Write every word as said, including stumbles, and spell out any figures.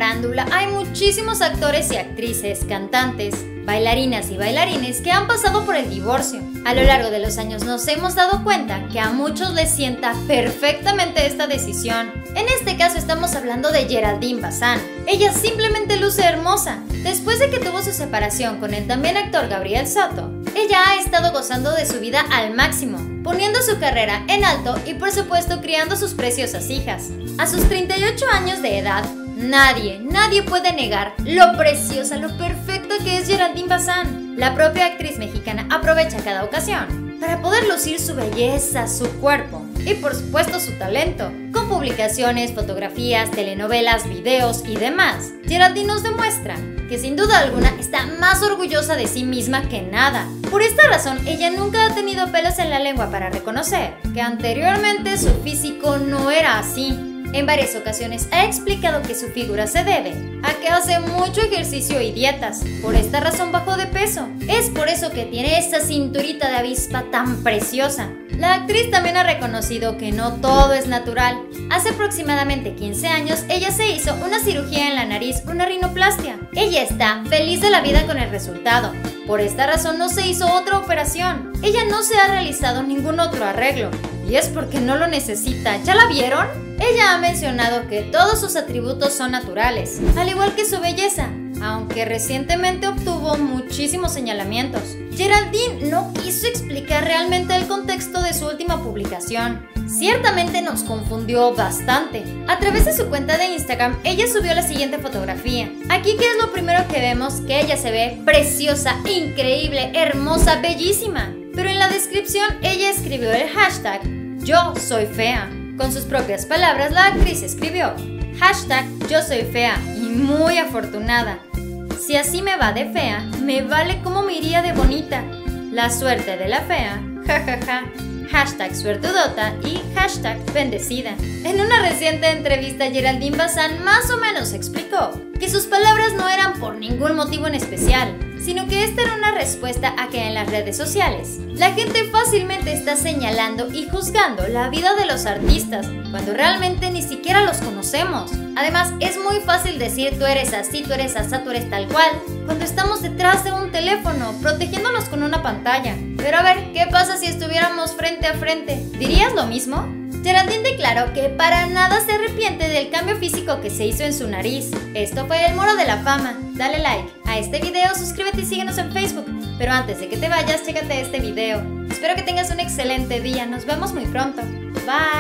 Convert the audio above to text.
farándula hay muchísimos actores y actrices, cantantes, bailarinas y bailarines que han pasado por el divorcio. A lo largo de los años nos hemos dado cuenta que a muchos les sienta perfectamente esta decisión. En este caso estamos hablando de Geraldine Bazán. Ella simplemente luce hermosa. Después de que tuvo su separación con el también actor Gabriel Soto, ella ha estado gozando de su vida al máximo, poniendo su carrera en alto y por supuesto criando sus preciosas hijas. A sus treinta y ocho años de edad, Nadie, nadie puede negar lo preciosa, lo perfecta que es Geraldine Bazán. La propia actriz mexicana aprovecha cada ocasión para poder lucir su belleza, su cuerpo y por supuesto su talento. Con publicaciones, fotografías, telenovelas, videos y demás, Geraldine nos demuestra que sin duda alguna está más orgullosa de sí misma que nada. Por esta razón, ella nunca ha tenido pelos en la lengua para reconocer que anteriormente su físico no era así. En varias ocasiones ha explicado que su figura se debe a que hace mucho ejercicio y dietas. Por esta razón bajó de peso. Es por eso que tiene esa cinturita de avispa tan preciosa. La actriz también ha reconocido que no todo es natural. Hace aproximadamente quince años ella se hizo una cirugía en la nariz, una rinoplastia. Ella está feliz de la vida con el resultado. Por esta razón no se hizo otra operación. Ella no se ha realizado ningún otro arreglo. Y es porque no lo necesita. ¿Ya la vieron? Ella ha mencionado que todos sus atributos son naturales, al igual que su belleza, aunque recientemente obtuvo muchísimos señalamientos. Geraldine no quiso explicar realmente el contexto de su última publicación. Ciertamente nos confundió bastante. A través de su cuenta de Instagram, ella subió la siguiente fotografía. Aquí, ¿qué es lo primero que vemos? Que ella se ve preciosa, increíble, hermosa, bellísima. Pero en la descripción ella escribió el hashtag Yo soy fea. Con sus propias palabras, la actriz escribió hashtag Yo soy fea y muy afortunada. Si así me va de fea, me vale como me iría de bonita. La suerte de la fea, jajaja. Hashtag suertudota y hashtag bendecida. En una reciente entrevista, Geraldine Bazán más o menos explicó que sus palabras no eran por ningún motivo en especial, sino que esta era una respuesta a que en las redes sociales la gente fácilmente está señalando y juzgando la vida de los artistas cuando realmente ni siquiera los conocemos. Además, es muy fácil decir tú eres así, tú eres asá, tú eres tal cual, cuando estamos detrás de un teléfono, protegiéndonos con una pantalla. Pero a ver, ¿qué pasa si estuviéramos frente a frente? ¿Dirías lo mismo? Geraldine declaró que para nada se arrepiente del cambio físico que se hizo en su nariz. Esto fue el Muro de la Fama. Dale like a este video, suscríbete y síguenos en Facebook. Pero antes de que te vayas, chécate este video. Espero que tengas un excelente día. Nos vemos muy pronto. Bye.